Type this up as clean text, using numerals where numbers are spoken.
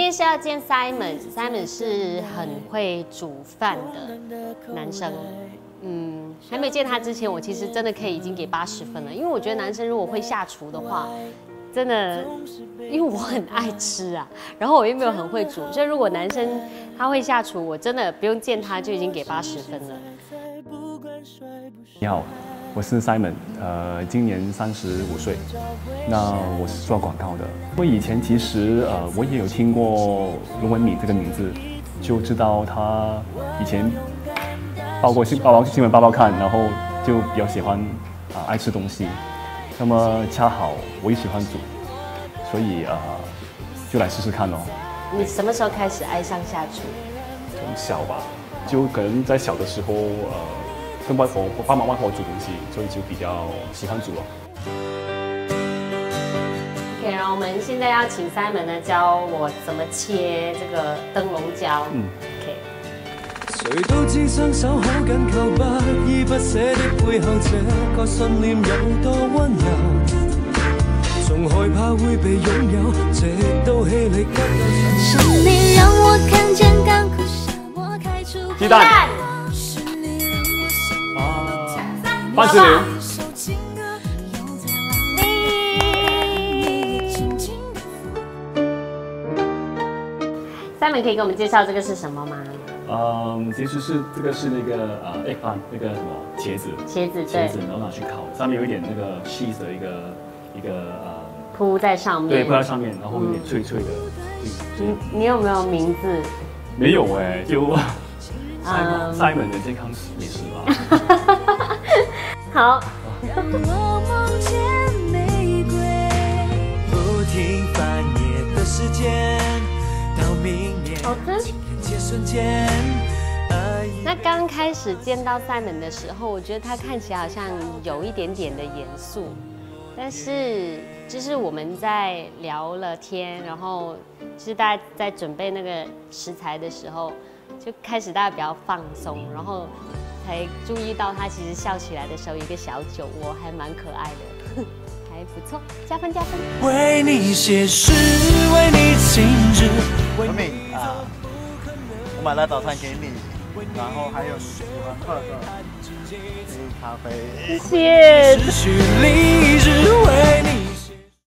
天是要见 Simon 是很会煮饭的男生。还没见他之前，我其实真的可以已经给80分了，因为我觉得男生如果会下厨的话，真的，因为我很爱吃啊，然后我又没有很会煮，所以如果男生他会下厨，我真的不用见他就已经给80分了。 你好，我是 Simon， 今年35岁，那我是做广告的。我以前其实我也有听过龙文敏这个名字，就知道他以前报过新闻报看，然后就比较喜欢爱吃东西。那么恰好我也喜欢煮，所以就来试试看咯。 你什么时候开始爱上下厨？ 从小吧，就可能在小的时候跟我爸妈外婆煮东西，所以就比较喜欢煮咯。 OK， 然后我们现在要请 Simon 呢教我怎么切这个灯笼椒。OK。谁都知雙手好緊扣，不依不捨的背後，這個信念有多溫柔，從害怕會被擁有，直到氣力不夠。是你讓我看見港口沙漠開出雞蛋。番薯苗。Simon 可以给我们介紹這個是什麼嗎？ 其實是這個是那個eggplant 那個什麼茄子，茄子，然後拿去烤，上面有一點那個 cheese 的一個鋪在上面， 對，鋪在上面，然後有點脆脆的。 你有沒有名字？ 沒有哎，就 Simon 的健康美食吧。 好。好吃。那刚开始见到 Simon 的时候，我觉得他看起来好像有一点点的严肃，但是就是我们在聊了天，然后就是大家在准备那个食材的时候，就开始大家比较放松，然后才注意到他其实笑起来的时候有一个小酒窝，还蛮可爱的。还不错，加分加分。为你写诗，为你静止。 文敏我买了早餐给你，然后还有你喜欢喝的咖啡。 谢谢。